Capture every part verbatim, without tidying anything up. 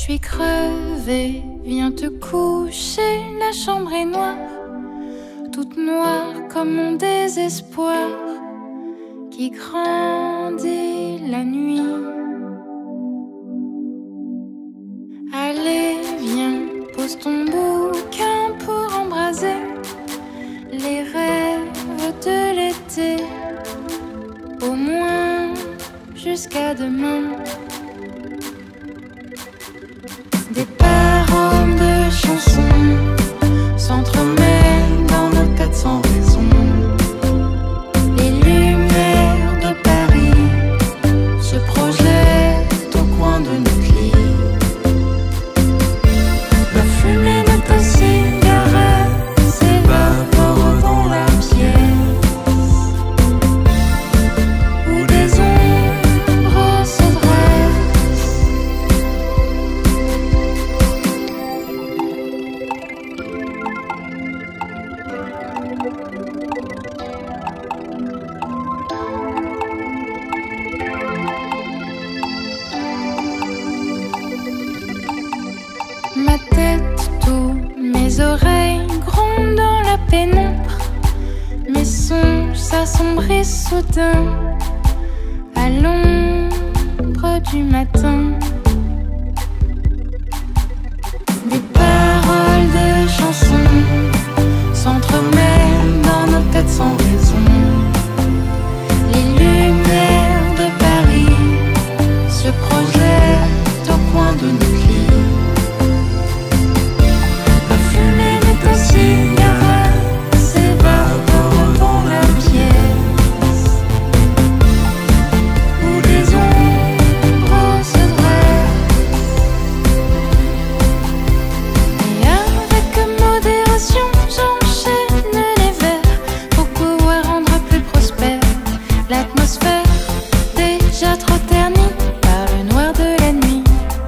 suis crevée, viens te coucher, la chambre est noire, toute noire comme mon désespoir qui grandit la nuit. Allez, viens, pose ton bouquin pour embraser les rêves de l'été, au moins jusqu'à demain. Des paroles de chansons s'entremêlent dans nos têtes sans raison. Les lumières de Paris se projettent au coin de nos lits. La fumée de ta cigarette s'évapore dans la pièce où des ombres se dressent. Ma tête, tous mes oreilles grondent dans la pénombre. Mes songes s'assombrissent soudain à l'ombre du matin. Des paroles de chansons s'entremêlent dans nos têtes sans raison. Les lumières de Paris se projettent au coin de nos lits. La fumée de ta cigarette s'évapore dans la pièce où les ombres se dressent. Et avec modération, j'enchaîne les verres pour pouvoir rendre plus prospère l'atmosphère déjà trop ternie par le noir de la nuit.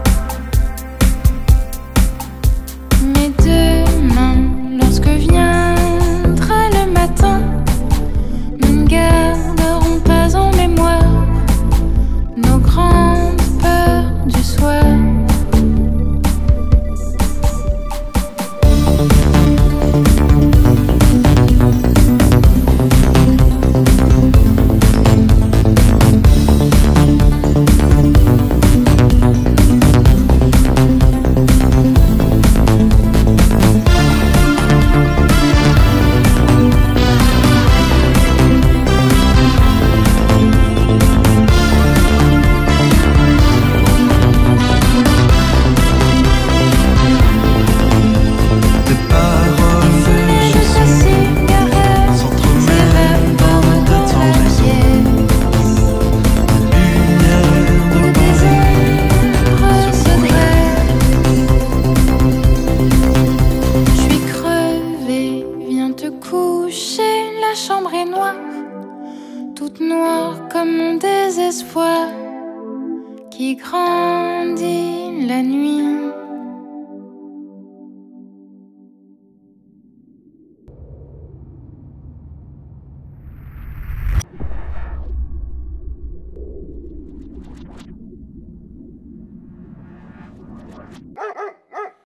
Mais demain, lorsque viendra le matin, nous ne garderons pas en mémoire nos grandes peurs du soir. La chambre est noire, toute noire comme mon désespoir qui grandit la nuit. Ah ah